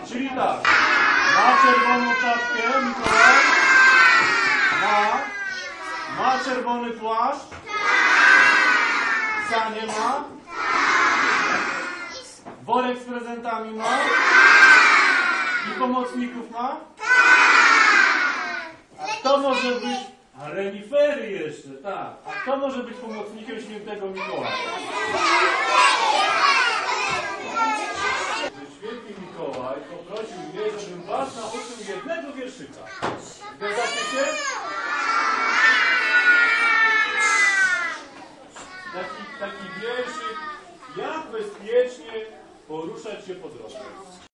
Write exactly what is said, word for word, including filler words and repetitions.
Czyli tak, ma czerwoną czapkę, Mikołaj? Ma. Ma czerwony płaszcz? Sanie ma? Worek z prezentami ma? I pomocników ma? A kto może być... A renifery jeszcze, tak. A kto może być pomocnikiem świętego Mikołaja? Święty Mikołaj poprosił mnie, żebym was nauczył jednego wierszyka. Zgadzacie się? Taki, taki wierszyk, jak bezpiecznie poruszać się po drodze.